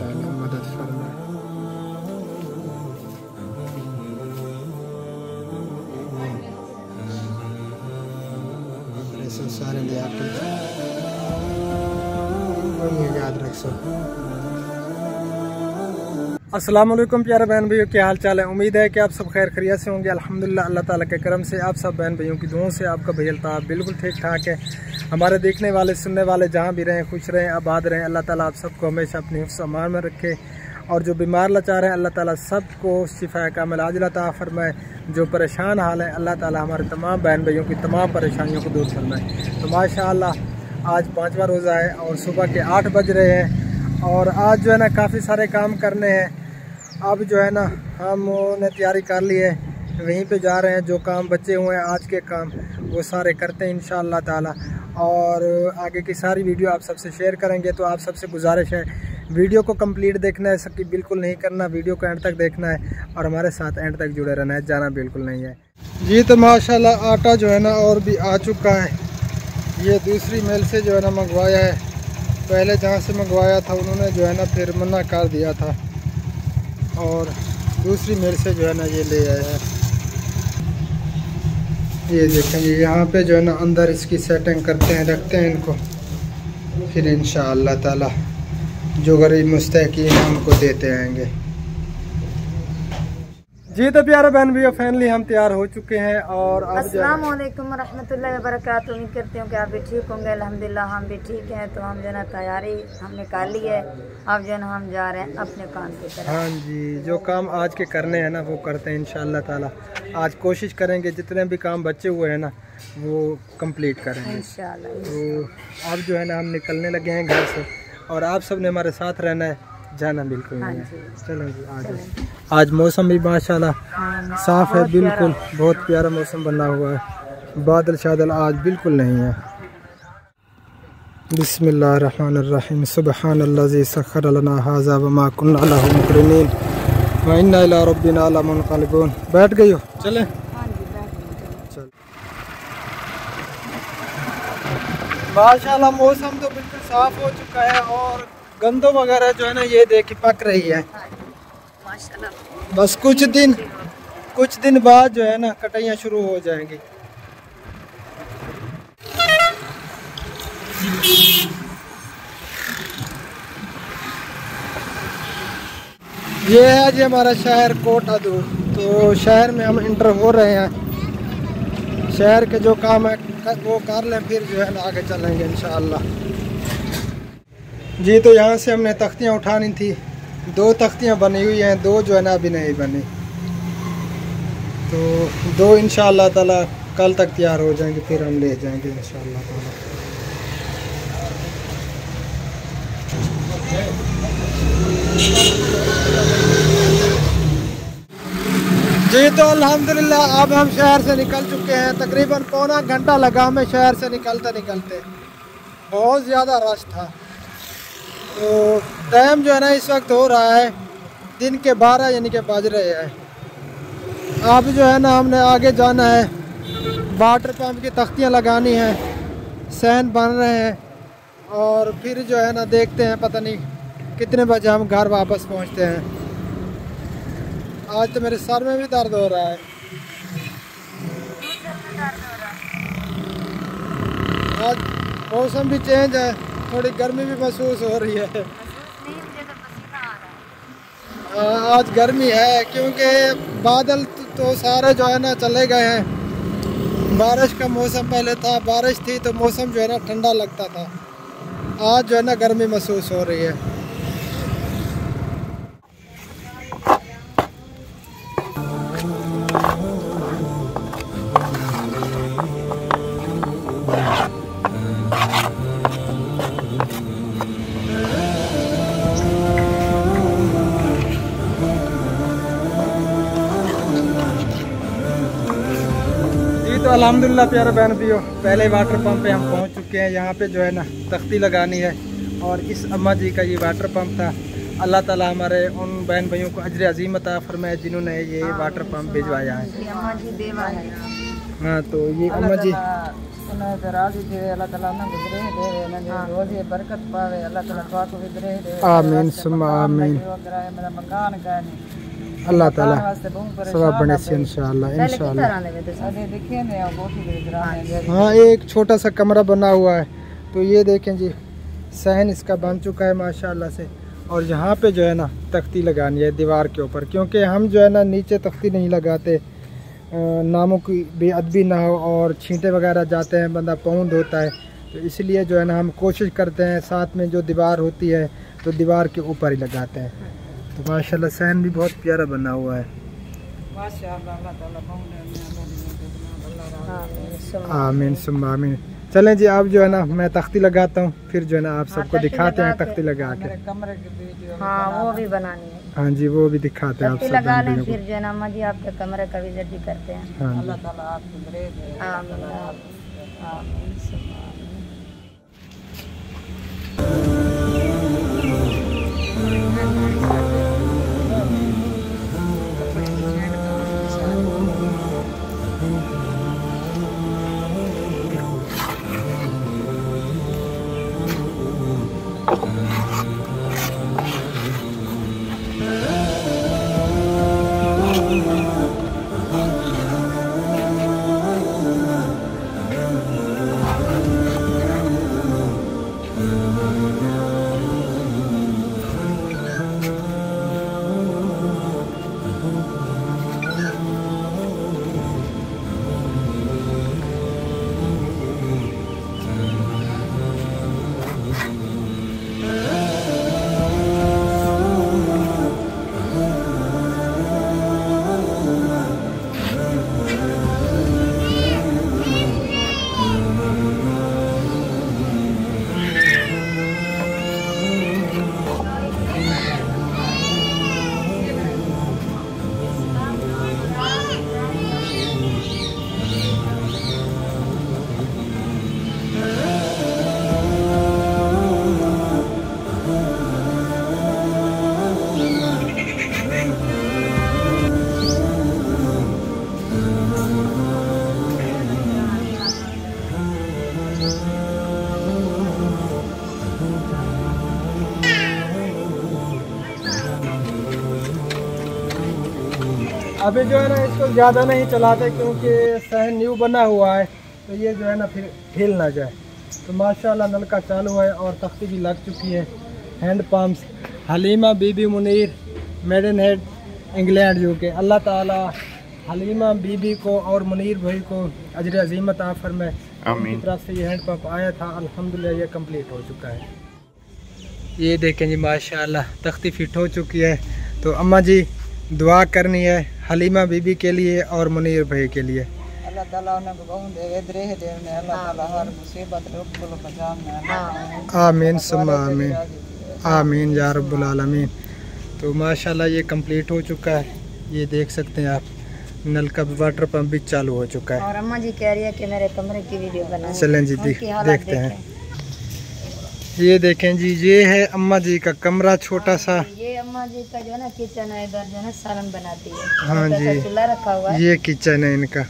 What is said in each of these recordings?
ताला मदद फरमाए। ऐसे सारे लिया याद रख सो। अस्सलाम वालेकुम प्यारे बहन भाइयों, क्या हाल चाल है। उम्मीद है कि आप सब खैर खैरियत से होंगे। अल्हम्दुलिल्लाह अल्लाह ताला के करम से आप सब बहन भाइयों की दुआओं से आपका भैया अल्ताफ़ बिल्कुल ठीक ठाक है। हमारे देखने वाले सुनने वाले जहाँ भी रहें खुश रहें आबाद रहें। अल्लाह ताला आप सबको हमेशा अपनी हिफ्ज़ अमान में रखे और जो बीमार लाचार हैं अल्लाह ताला सबको शिफा कामिल आजिल अता फरमाए। जो परेशान हाल है अल्लाह ताला हमारे तमाम बहन भाइयों की तमाम परेशानियों को दूर फरमाए। तो माशाअल्लाह आज 5वां रोज़ा है और सुबह के 8 बज रहे हैं और आज जो है ना काफ़ी सारे काम करने हैं। अब जो है ना हमने तैयारी कर ली है, वहीं पे जा रहे हैं। जो काम बचे हुए हैं आज के काम वो सारे करते हैं इंशाअल्लाह ताला और आगे की सारी वीडियो आप सबसे शेयर करेंगे। तो आप सबसे गुजारिश है वीडियो को कंप्लीट देखना है, सबकी बिल्कुल नहीं करना, वीडियो को एंड तक देखना है और हमारे साथ एंड तक जुड़े रहना है, जाना बिल्कुल नहीं है जी। तो माशाल्लाह आटा जो है ना और भी आ चुका है। ये दूसरी मिल से जो है ना मंगवाया है। पहले जहाँ से मंगवाया था उन्होंने जो है ना फिर मना कर दिया था और दूसरी मिल से जो है ना ये ले आया है। ये देखेंगे यहाँ पे जो है ना अंदर इसकी सेटिंग करते हैं, रखते हैं इनको, फिर इंशाअल्लाह ताला जो गरीब मुस्तहकीन हैं उनको देते आएंगे जी। तो प्यारे बहन भैया फाइनली हम तैयार हो चुके हैं और अस्सलाम वालेकुम रहमतुल्लाहि व बरकातहू। उम्मीद करती हूँ कि आप भी ठीक होंगे। अल्हम्दुलिल्लाह हम भी ठीक हैं। तो हम जो है ना तैयारी हमने कर ली है। अब जो है ना हम जा रहे हैं अपने काम की तरफ। हाँ जी, जो काम आज के करने हैं ना वो करते हैं इंशाअल्लाह ताला। आज कोशिश करेंगे जितने भी काम बचे हुए हैं ना वो कंप्लीट करेंगे इंशाअल्लाह। तो अब जो है ना हम निकलने लगे हैं घर से और आप सब ने हमारे साथ रहना है, जाना बिल्कुल नहीं है। चलो जी आज मौसम भी माशाल्लाह साफ़ है, बिल्कुल बहुत प्यारा मौसम बना हुआ है। बादल शादल आज बिल्कुल नहीं है। बिस्मिल्लाहिर्रहमानिर्रहीम सुब्हानल्लाज़ी सख्खर लना हाज़ा व मा कुन्ना लहू मुक़रिनीन व इन्ना इला रब्बिना लमुनक़लिबून। बैठ गई हो? चलें। चल माशाल्लाह मौसम तो बिल्कुल साफ़ हो चुका है और गंदो वगैरह जो है ना ये देखिए पक रही है माशाल्लाह। बस कुछ दिन बाद जो है ना कटाइयाँ शुरू हो जाएंगी। ये है जी हमारा शहर कोटादू। तो शहर में हम इंटर हो रहे हैं। शहर के जो काम है वो कर लें फिर जो है ना आगे चलेंगे इंशाअल्लाह जी। तो यहाँ से हमने तख्तियाँ उठानी थी, 2 तख्तियाँ बनी हुई हैं, 2 जो है ना अभी नहीं बनी। तो 2 इंशाअल्लाह ताला कल तक तैयार हो जाएंगे, फिर हम ले जाएंगे इंशाअल्लाह ताला जी। तो अल्हम्दुलिल्लाह अब हम शहर से निकल चुके हैं। तकरीबन पौना घंटा लगा हमें शहर से निकलते बहुत ज़्यादा रश था। तो टाइम जो है ना इस वक्त हो रहा है दिन के 12 यानी कि बज रहे हैं। अब जो है ना हमने आगे जाना है, वाटर पंप की तख्तियाँ लगानी हैं, सहन बन रहे हैं और फिर जो है ना देखते हैं पता नहीं कितने बजे हम घर वापस पहुंचते हैं। आज तो मेरे सर में भी दर्द हो रहा है। आज मौसम भी चेंज है, थोड़ी गर्मी भी महसूस हो रही है। आज गर्मी है क्योंकि बादल तो सारे जो है ना चले गए हैं। बारिश का मौसम पहले था, बारिश थी तो मौसम जो है ना ठंडा लगता था। आज जो है ना गर्मी महसूस हो रही है। तो अल्हम्दुलिल्लाह प्यारे बहन भाइयों पहले वाटर पंप पे हम पहुंच चुके हैं। यहाँ पे जो है ना तख्ती लगानी है और इस अम्मा जी का ये वाटर पंप था। अल्लाह ताला हमारे उन बहन भाइयों को अजर अजीम अता फरमाए जिन्होंने ये वाटर पंप भिजवाया है। हाँ तो ये अम्मा जी आमीन सुम्मा आमीन। अल्लाह ताला सब बने से इंशाल्लाह इंशाल्लाह। हाँ एक छोटा सा कमरा बना हुआ है। तो ये देखें जी सहन इसका बन चुका है माशाल्लाह से। और यहाँ पे जो है ना तख्ती लगानी है दीवार के ऊपर, क्योंकि हम जो है ना नीचे तख्ती नहीं लगाते, नामों की बेअदबी ना हो और छींटे वगैरह जाते हैं, बंदा पौंद होता है। तो इसलिए जो है ना हम कोशिश करते हैं साथ में जो दीवार होती है तो दीवार के ऊपर ही लगाते हैं। तो माशाल्लाह सहन भी बहुत प्यारा बना हुआ है। आमीन सुम्मा आमीन। चलें जी आप जो है ना मैं तख्ती लगाता हूँ, फिर जो है ना आप सबको दिखाते हैं तख्ती लगा के। हाँ वो भी बनानी है। हाँ जी वो भी दिखाते हैं आप सब लगा लें, फिर जो है ना अम्मा जी आपके कमरे का विजिट भी करते हैं। हाँ अल्लाह ताला आपको दे। आमीन आमीन। अभी जो है ना इसको ज़्यादा नहीं चलाते, क्योंकि सहन न्यू बना हुआ है तो ये जो है ना फिर हिल ना जाए। तो माशाल्लाह नलका चालू है और तख्ती भी लग चुकी है। Hand pumps Halima Bibi Munir Maidenhead England UK. Allah ताला हलीमा बीबी को और मुनीर भाई को अजर अजीमत आफर में उनकी तरफ से ये हैंड पंप आया था, अल्हम्दुलिल्लाह ये कंप्लीट हो चुका है। ये देखें जी माशाल्लाह तख्ती फिट हो चुकी है। तो अम्मा जी दुआ करनी है हलीमा बीबी के लिए और मुनीर भाई के लिए। अल्लाह ताला उन्हें बहुत दे अल्लाह ताला हर मुसीबत रुक बचाने। आमीन सुम्मा आमीन आमीन या रब्बुल आलमीन। तो माशाल्लाह ये कंप्लीट हो चुका है। ये देख सकते हैं आप नल का वाटर पंप भी चालू हो चुका है। और अम्मा जी कह रही है कि मेरे कमरे की वीडियो बनाएं। चलें जी देखते हैं। ये देखें जी ये है अम्मा जी का कमरा छोटा सा। ये अम्मा जी का जो है ना किचन है, इधर जो है ना सालन बनाती है। हाँ जी चूल्हा रखा हुआ है। ये किचन है इनका।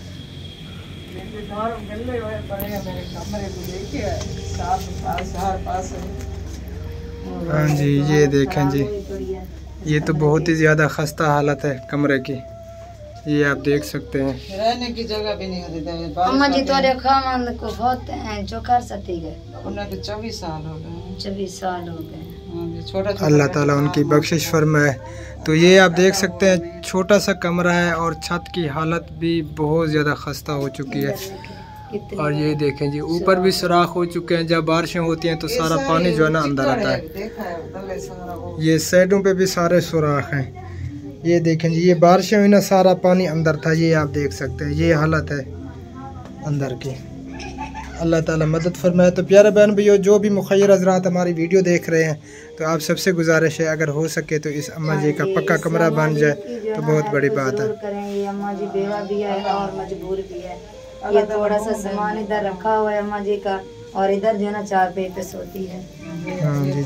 हाँ जी ये देखें जी ये तो बहुत ही ज़्यादा खस्ता हालत है कमरे की। ये आप देख सकते हैं रहने की जगह भी नहीं होती। अम्मा जी तो खामन को बहुत चौकार सती गए। उन्हें 24 साल हो गए। 24 साल हो गए। अल्लाह ताला उनकी बख्शिश फरमाए। तो ये आप देख सकते हैं छोटा सा कमरा है और छत की हालत भी बहुत ज़्यादा खस्ता हो चुकी है। और ये देखें जी ऊपर भी सुराख हो चुके हैं। जब बारिशें होती हैं तो सारा पानी जो है ना अंदर आता है। ये साइडों पे भी सारे सुराख हैं। ये देखें जी ये बारिशें हुई ना सारा पानी अंदर था। ये आप देख सकते हैं ये हालत है अंदर की। अल्लाह ताला मदद फरमाए। तो प्यारे बहन भैया जो भी मुखय्यर हज़रात हमारी वीडियो देख रहे हैं तो आप सबसे गुजारिश है अगर हो सके तो इस अम्मा जी का पक्का कमरा बन जाए तो बहुत बड़ी बात है। ये अम्मा जी बेवा भी है और मजबूर भी है। ये थोड़ा सा सामान इधर रखा हुआ है अम्मा जी का और इधर जो है ना चार पे सोती है। हाँ जी।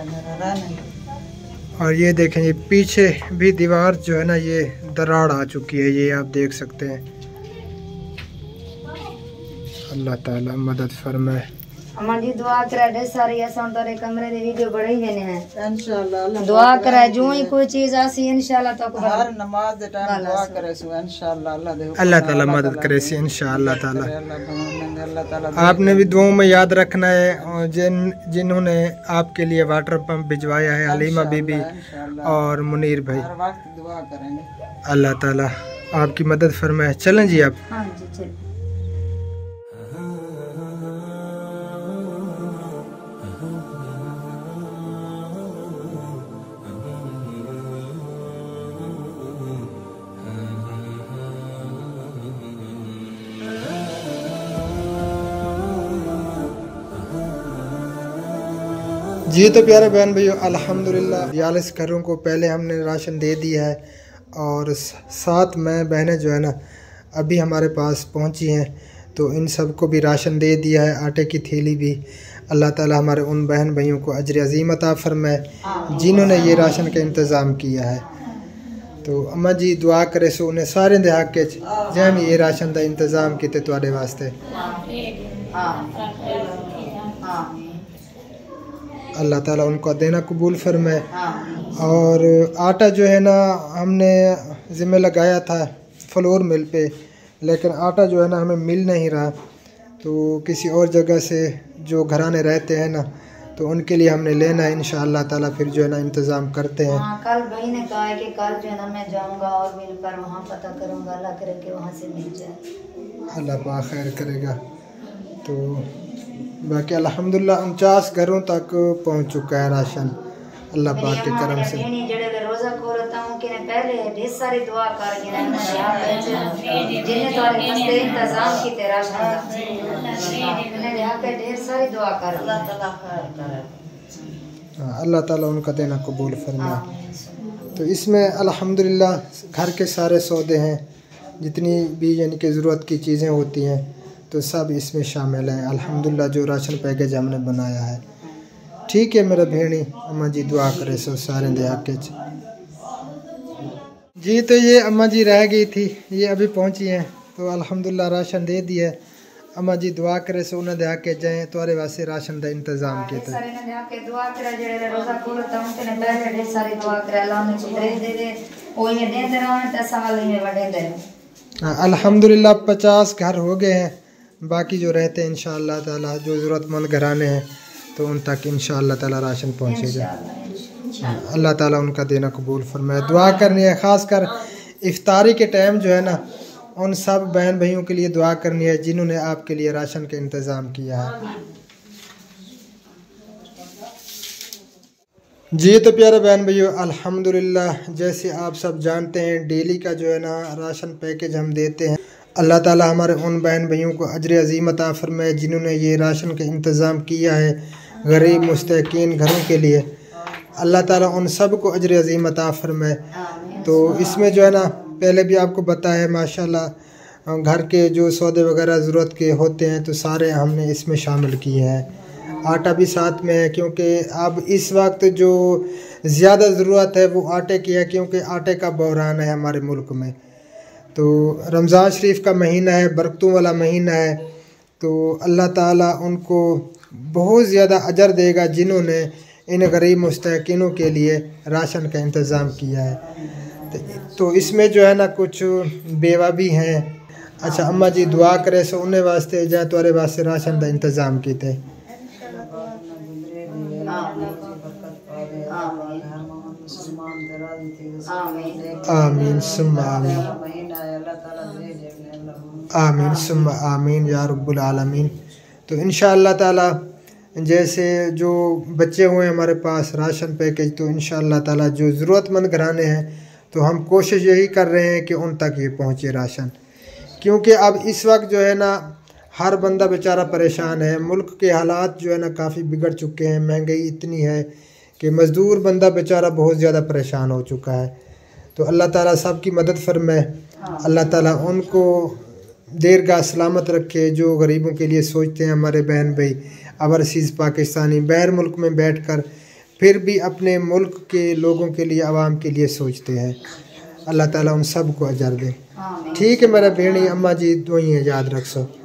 और ये देखें ये पीछे भी दीवार जो है ना ये दरार आ चुकी है। ये आप देख सकते हैं अल्लाह ताला मदद फरमाए। अम्मा जी दुआ करे ढेर सारी ऐसा तोरे कमरे दी वीडियो बड़ी वेने है इंशाल्लाह दुआ करे जो ही कोई चीज आसी इंशाल्लाह तो हर नमाज दे टाइम दुआ करे सु इंशाल्लाह अल्लाह ताला मदद करे सी इंशाअल्लाह ताला। अल्लाह ताला आपने भी दुआओं में याद रखना है। और जिन्होंने आपके लिए वाटर पंप भिजवाया है, हलीमा बीबी और मुनीर भाई, हर वक्त दुआ करेंगे। अल्लाह ताला आपकी मदद फरमाए। चलें जी आप। हां जी चल। जी तो प्यारे बहन भाइयों अल्हम्दुलिल्लाह 42 घरों को पहले हमने राशन दे दिया है और 7 में बहनें जो है ना अभी हमारे पास पहुंची हैं, तो इन सब को भी राशन दे दिया है, आटे की थैली भी। अल्लाह ताला हमारे उन बहन भाइयों को अजर अज़ीम अता फरमाए जिन्होंने ये राशन का इंतज़ाम किया है। तो अम्मा जी दुआ करे सो उन्हें सारे दे हक च जैम ये राशन का इंतज़ाम किते तुहाडे वास्ते। अल्लाह ताला उनको देना कबूल फरमाए। और आटा जो है ना हमने ज़िम्मे लगाया था फ्लोर मिल पे, लेकिन आटा जो है ना हमें मिल नहीं रहा, तो किसी और जगह से जो घराने रहते हैं ना तो उनके लिए हमने लेना है। इंशाअल्लाह ताला फिर जो है ना इंतज़ाम करते हैं। कल भाई ने कहा है कि कल जो है ना मैं जाऊंगा और मिल पर वहाँ पता करूंगा, अल्लाह करे कि वहाँ से मिल जाए। अल्लाह पाक खैर करेगा। तो बाकी अल्हम्दुलिल्लाह 49 घरों तक पहुंच चुका है राशन अल्लाह पाक के करम से। रोजा खोलता हूं कि पहले ढेर सारी दुआ कर के जिन्हें तुम्हारे हस्ते इंतजाम की राशन का ढेर सारी दुआ कर अल्लाह ताला उनका देना कबूल फरमाए। तो इसमें अल्हम्दुलिल्लाह घर के सारे सौदे हैं, जितनी भी यानी कि ज़रूरत की चीज़ें होती हैं तो सब इसमें शामिल हैं अल्हम्दुलिल्लाह, जो राशन पैकेज हमने बनाया है। ठीक है मेरा भेड़ी अम्मा जी दुआ करे सो सारे दे हक च। जी तो ये अम्मा जी रह गई थी, ये अभी पहुंची हैं, तो अल्हम्दुलिल्लाह राशन दे दिया है। अम्मा जी दुआ करे सो उन्हें दे हक जाए तुम्हारे वास्ते राशन का इंतजाम किया था। दुआ करे जेड़े रोजा खोलता हूं कि पहले ढेर सारी दुआ करे अल्लाह ने चीज़ें दे दे ओए ने दे रहा है सवाल में बड़े दे। अल्हम्दुलिल्लाह 50 घर हो गए हैं, बाकी जो रहते हैं इंशाअल्लाह ताला जो ज़रूरतमंद घराने हैं तो उन तक इंशाअल्लाह ताला राशन पहुँचेगा। अल्लाह ताला उनका देना कबूल फरमाए। दुआ करनी है ख़ास कर इफ्तारी के टाइम जो है ना उन सब बहन भाइयों के लिए दुआ करनी है जिन्होंने आपके लिए राशन का इंतज़ाम किया है। जी तो प्यारे बहन भाइयों अल्हम्दुलिल्लाह जैसे आप सब जानते हैं डेली का जो है ना राशन पैकेज हम देते हैं। अल्लाह ताला हमारे उन बहन भाइयों को अजर अज़ीम अता फरमाए जिन्होंने ये राशन का इंतज़ाम किया है गरीब मुस्तकीन घरों के लिए। अल्लाह ताला उन सब को अजर अज़ीम अता फरमाए। तो इसमें जो है ना पहले भी आपको बताया माशाल्लाह घर के जो सौदे वगैरह ज़रूरत के होते हैं तो सारे हमने इसमें शामिल किए हैं। आटा भी साथ में है क्योंकि अब इस वक्त जो ज़्यादा ज़रूरत है वो आटे की है, क्योंकि आटे का बहरान है हमारे मुल्क में। तो रमज़ान शरीफ का महीना है, बरकतों वाला महीना है, तो अल्लाह ताला उनको बहुत ज़्यादा अजर देगा जिन्होंने इन गरीब मुस्तकीनों के लिए राशन का इंतज़ाम किया है। तो इसमें जो है ना कुछ बेवा भी हैं। अच्छा अम्मा जी दुआ करे सो उन्हें वास्ते जा तुम्हारे वास्ते राशन का इंतज़ाम किए। आमीन सुम्मा आमीन आमीन सुम्मा आमीन या रब्बुल आलमीन। तो इंशाअल्लाह ताला जैसे जो बच्चे हुए हमारे पास राशन पैकेज, तो इंशाअल्लाह ताला जो ज़रूरतमंद घराने हैं तो हम कोशिश यही कर रहे हैं कि उन तक ये पहुँचे राशन, क्योंकि अब इस वक्त जो है ना हर बंदा बेचारा परेशान है। मुल्क के हालात जो है ना काफ़ी बिगड़ चुके हैं, महंगाई इतनी है कि मज़दूर बंदा बेचारा बहुत ज़्यादा परेशान हो चुका है। तो अल्लाह ताला सब की मदद फरमाए, अल्लाह ताला उनको देरगाह सलामत रखे जो गरीबों के लिए सोचते हैं। हमारे बहन भाई ओवरसीज़ पाकिस्तानी बाहर मुल्क में बैठकर फिर भी अपने मुल्क के लोगों के लिए आवाम के लिए सोचते हैं, अल्लाह ताला उन सब को अजर दे। ठीक है मेरा भेड़ी अम्मा जी दुआएं याद रख सो।